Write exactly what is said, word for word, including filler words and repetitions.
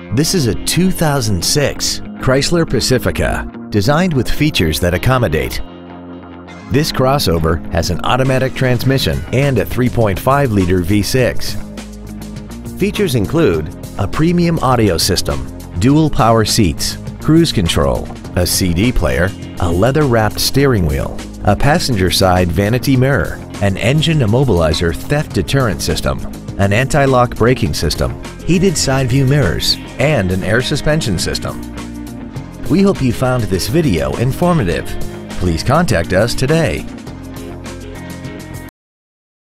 This is a two thousand six Chrysler Pacifica, designed with features that accommodate. This crossover has an automatic transmission and a three point five liter V six. Features include a premium audio system, dual power seats, cruise control, a C D player, a leather-wrapped steering wheel, a passenger side vanity mirror, an engine immobilizer theft deterrent system, an anti-lock braking system, heated side view mirrors, and an air suspension system. We hope you found this video informative. Please contact us today.